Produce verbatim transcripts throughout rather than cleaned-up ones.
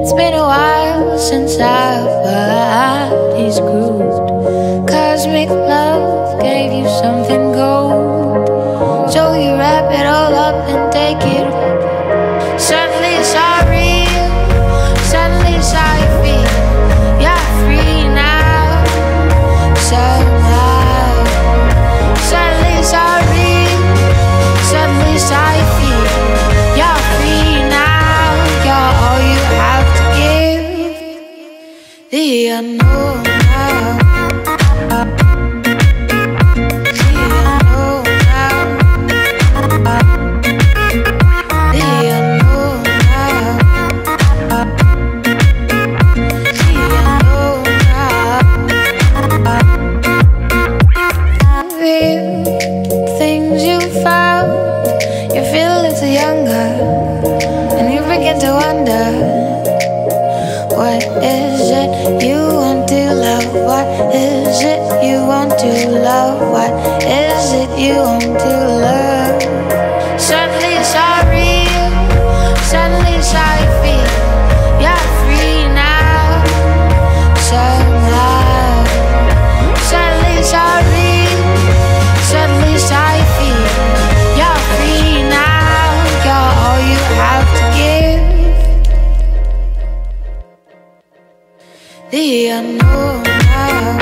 It's been a while since I've bodies grooved. Cosmic love gave you something gold, so you wrap it all up and take it. Suddenly it's all real, suddenly it's how you feel. You're free now, somehow. Suddenly it's all real, suddenly it's how you feel. You're free now, you're all you have to give. The unknown now. Things you found, you feel a little younger, and you begin to wonder, what is it you want to love? What is it you want to love? What is it you want to love? Suddenly it's all real, suddenly it's how you feel. You're free now, somehow. Suddenly it's all real, suddenly it's how you feel. You're free now, you're all you have to give. The unknown now.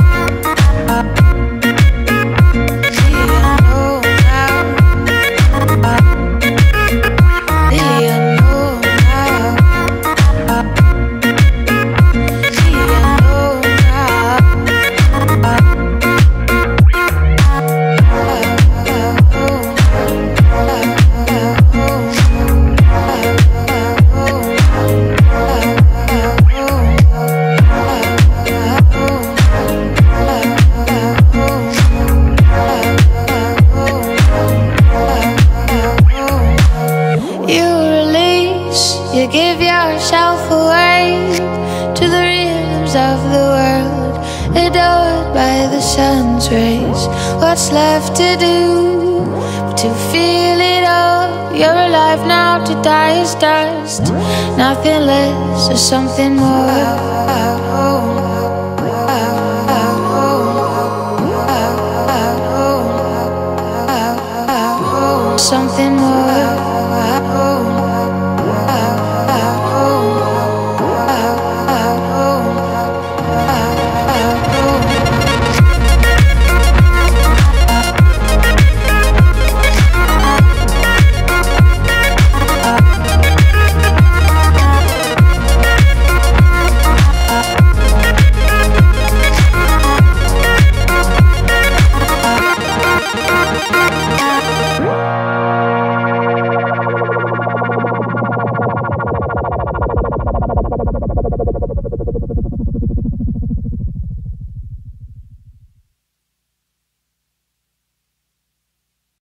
You give yourself away to the rhythms of the world, adored by the sun's rays. What's left to do but to feel it all? You're alive now, to die is dust. Nothing less or something more. Something more.